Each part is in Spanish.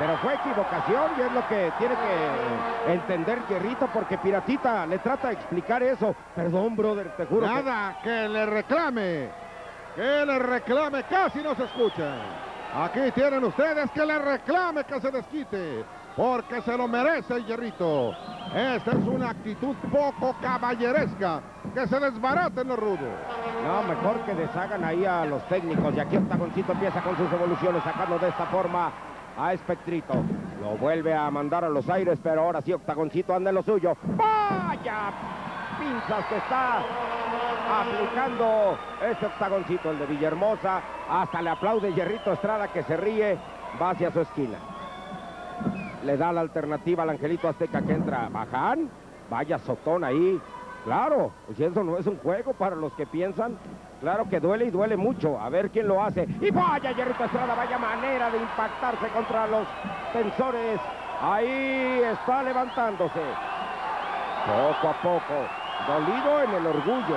Pero fue equivocación y es lo que tiene que entender Hierrito, porque Piratita le trata de explicar eso. Perdón, brother, te juro. Nada, que le reclame. Que le reclame, casi no se escucha. Aquí tienen ustedes que le reclame, que se desquite, porque se lo merece el Hierrito. Esta es una actitud poco caballeresca, que se desbaraten los rudos. No, mejor que deshagan ahí a los técnicos. Y aquí Octagoncito empieza con sus evoluciones, sacando de esta forma a Espectrito. Lo vuelve a mandar a los aires, pero ahora sí Octagoncito anda en lo suyo. ¡Vaya pinzas que está aplicando este Octagoncito, el de Villahermosa! Hasta le aplaude Hierrito Estrada, que se ríe, va hacia su esquina. Le da la alternativa al Angelito Azteca, que entra. Bajan, vaya azotón ahí. Claro, pues eso no es un juego para los que piensan. Claro que duele y duele mucho. A ver quién lo hace. Y vaya Hierrito Estrada, vaya manera de impactarse contra los tensores. Ahí está levantándose. Poco a poco. Dolido en el orgullo.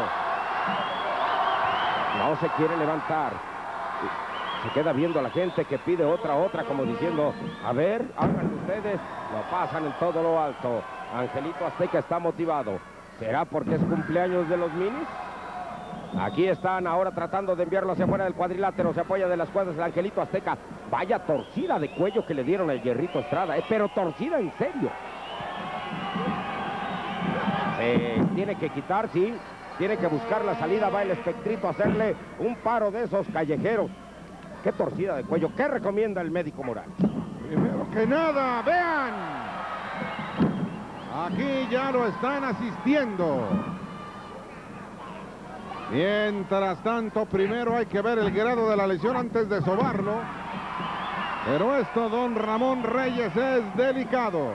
No se quiere levantar. Se queda viendo a la gente que pide otra, como diciendo, a ver, háganlo ustedes. Lo pasan en todo lo alto. Angelito Azteca está motivado. ¿Será porque es cumpleaños de los minis? Aquí están ahora tratando de enviarlo hacia afuera del cuadrilátero. Se apoya de las cuerdas del Angelito Azteca. Vaya torcida de cuello que le dieron al Hierrito Estrada, pero torcida en serio. Tiene que quitar, sí. Tiene que buscar la salida. Va el Espectrito a hacerle un paro de esos callejeros. Qué torcida de cuello. ¿Qué recomienda el médico Morales? Primero que nada, vean. Aquí ya lo están asistiendo. Mientras tanto, primero hay que ver el grado de la lesión antes de sobarlo. Pero esto, don Ramón Reyes, es delicado.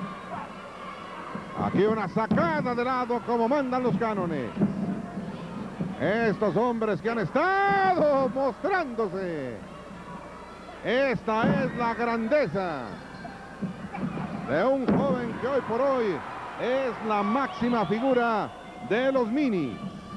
Aquí una sacada de lado como mandan los cánones. Estos hombres que han estado mostrándose. Esta es la grandeza de un joven que hoy por hoy es la máxima figura de los minis.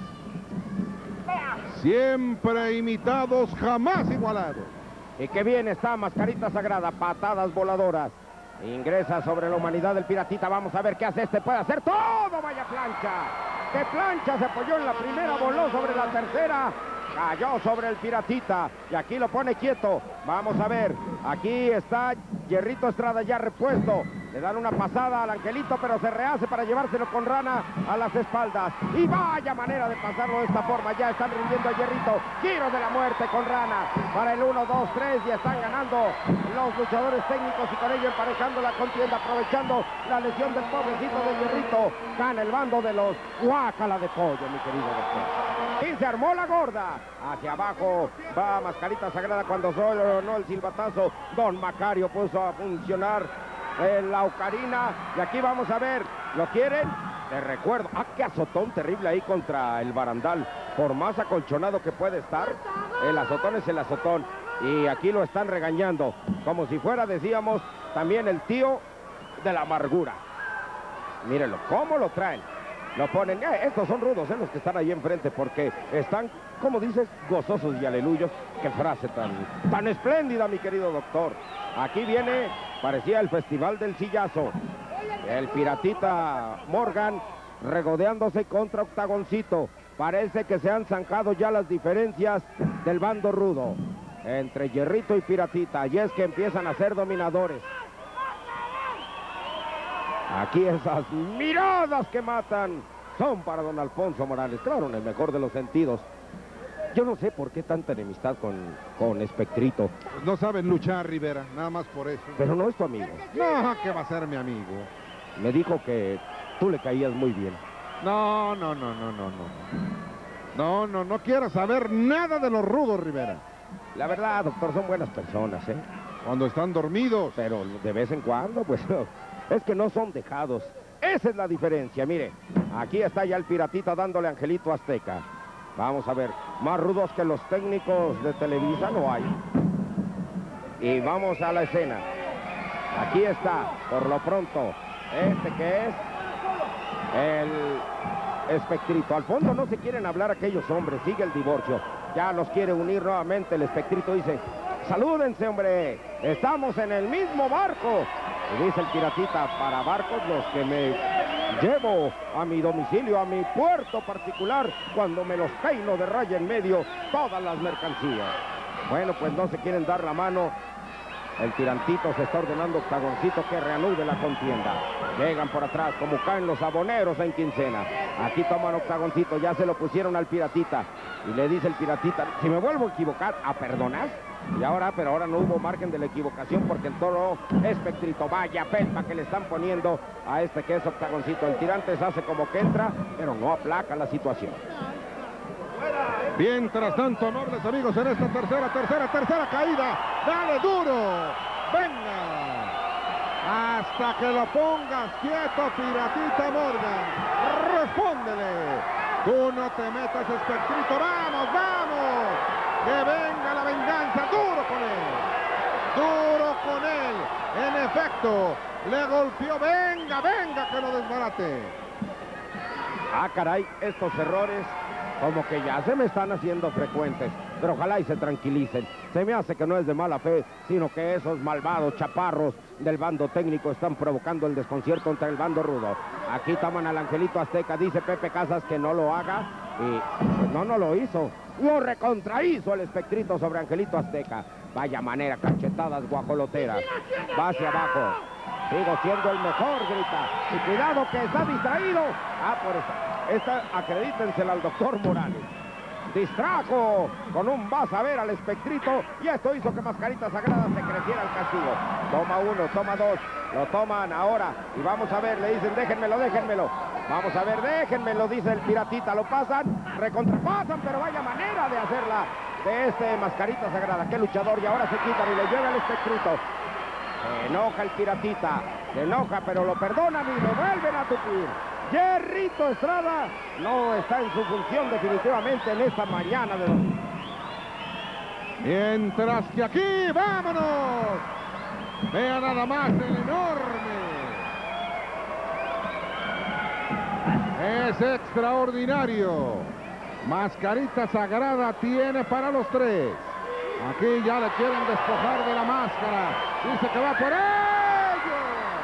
Siempre imitados, jamás igualados. Y que bien está Mascarita Sagrada, patadas voladoras. Ingresa sobre la humanidad del Piratita. Vamos a ver qué hace este. Puede hacer todo. Vaya plancha. ¡Qué plancha! Se apoyó en la primera, voló sobre la tercera. Cayó sobre el Piratita. Y aquí lo pone quieto. Vamos a ver. Aquí está Hierrito Estrada ya repuesto. Le dan una pasada al Angelito, pero se rehace para llevárselo con Rana a las espaldas. Y vaya manera de pasarlo de esta forma. Ya están rindiendo a Hierrito. Giro de la muerte con Rana. Para el 1, 2, 3. Y están ganando los luchadores técnicos y con ello emparejando la contienda. Aprovechando la lesión del pobrecito de Hierrito. Gana el bando de los guácala de pollo, mi querido doctor. Y se armó la gorda. Hacia abajo va Mascarita Sagrada cuando solo no el silbatazo. Don Macario puso a funcionar la ocarina. Y aquí vamos a ver. ¿Lo quieren? Les recuerdo. Qué azotón terrible ahí contra el barandal. Por más acolchonado que puede estar, el azotón es el azotón. Y aquí lo están regañando. Como si fuera, decíamos, también el tío de la amargura. Mírenlo, cómo lo traen. Lo ponen, estos son rudos, los que están ahí enfrente, porque están, como dices, gozosos y aleluyos. Qué frase tan espléndida, mi querido doctor. Aquí viene, parecía el Festival del Sillazo. El Piratita Morgan regodeándose contra Octagoncito. Parece que se han zanjado ya las diferencias del bando rudo entre Hierrito y Piratita. Y es que empiezan a ser dominadores. Aquí esas miradas que matan son para don Alfonso Morales. Claro, en el mejor de los sentidos. Yo no sé por qué tanta enemistad con Espectrito. Pues no saben luchar, Rivera, nada más por eso. Pero no es tu amigo. No, que va a ser mi amigo. Me dijo que tú le caías muy bien. No quiero saber nada de los rudos, Rivera. La verdad, doctor, son buenas personas, ¿eh? Cuando están dormidos. Pero de vez en cuando, pues, es que no son dejados. Esa es la diferencia, mire. Aquí está ya el Piratita dándole a Angelito Azteca. Vamos a ver, más rudos que los técnicos de Televisa no hay. Y vamos a la escena. Aquí está, por lo pronto, que es el Espectrito. Al fondo no se quieren hablar aquellos hombres, sigue el divorcio. Ya los quiere unir nuevamente. El Espectrito dice, Salúdense, hombre. Estamos en el mismo barco. Y dice el piratita, para barcos los que me llevo a mi domicilio, a mi puerto particular, cuando me los peino de raya en medio todas las mercancías. Bueno, pues no se quieren dar la mano. El tirantito se está ordenando Octagoncito que reanude la contienda. Llegan por atrás como caen los aboneros en quincena. Aquí toman Octagoncito, ya se lo pusieron al piratita. Y le dice el piratita, si me vuelvo a equivocar, ¿a perdonas? Pero ahora no hubo margen de la equivocación porque el toro Espectrito, vaya pelpa que le están poniendo a este que es Octagoncito. El tirante se hace como que entra, pero no aplaca la situación. Mientras tanto, nobles amigos, en esta tercera caída. ¡Dale duro! ¡Venga! Hasta que lo pongas quieto, piratita Morgan. ¡Respóndele! Tú no te metas, Espectrito. ¡Vamos, vamos! ¡Que venga la venganza! ¡Duro con él! ¡Duro con él! En efecto, le golpeó. ¡Venga, venga, que lo desbarate! Ah, caray, estos errores como que ya se me están haciendo frecuentes, pero ojalá y se tranquilicen. Se me hace que no es de mala fe, sino que esos malvados chaparros del bando técnico están provocando el desconcierto entre el bando rudo. Aquí toman al Angelito Azteca, dice Pepe Casas que no lo haga, y pues no lo hizo. Lo recontrahizo el Espectrito sobre Angelito Azteca. Vaya manera, cachetadas guajoloteras. Va hacia abajo. Sigo siendo el mejor, grita. Y cuidado que está distraído. Ah, por esta acredítensela al doctor Morales. Distrajo con un vas a ver al Espectrito y esto hizo que Mascarita Sagrada se creciera el castigo. Toma uno, toma dos, lo toman ahora y vamos a ver, le dicen déjenmelo. Vamos a ver, déjenmelo, dice el piratita, lo pasan, recontrapasan, pero vaya manera de hacerla de este Mascarita Sagrada. Qué luchador, y ahora se quitan y le llega al Espectrito. Se enoja el piratita, se enoja, pero lo perdonan y lo vuelven a tupir. Hierrito Estrada no está en su función definitivamente en esta mañana de domingo. Mientras que aquí, ¡vámonos! Vea nada más el enorme. Es extraordinario. Mascarita Sagrada tiene para los tres. Aquí ya le quieren despojar de la máscara. Dice que va por ello.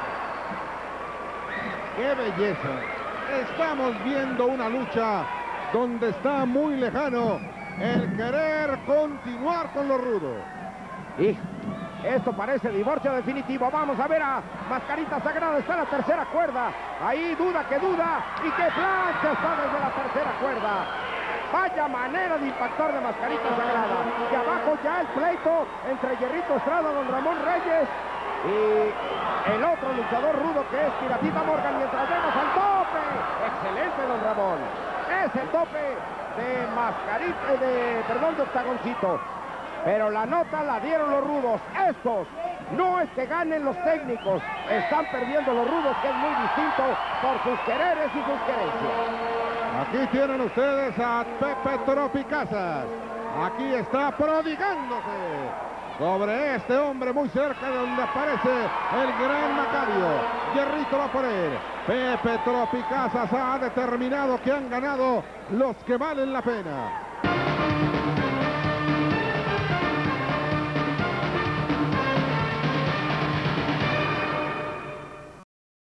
¡Qué belleza! Estamos viendo una lucha donde está muy lejano el querer continuar con los rudos. Y esto parece divorcio definitivo. Vamos a ver a Mascarita Sagrada. Está en la tercera cuerda. Ahí duda que duda. Y que plancha está desde la tercera cuerda. Vaya manera de impactar de Mascarita Sagrada. Y abajo ya el pleito entre Hierrito Estrada, don Ramón Reyes y el otro luchador rudo que es Piratita Morgan. Mientras vemos al tope. Excelente, don Ramón. Es el tope de Mascarita, de Octagoncito. Pero la nota la dieron los rudos. Estos no es que ganen los técnicos. Están perdiendo los rudos, que es muy distinto por sus quereres y sus querencias. Aquí tienen ustedes a Pepe Tropicazas. Aquí está prodigándose sobre este hombre muy cerca de donde aparece el gran Macario. Hierrito va por él. Pepe Tropicazas ha determinado que han ganado los que valen la pena.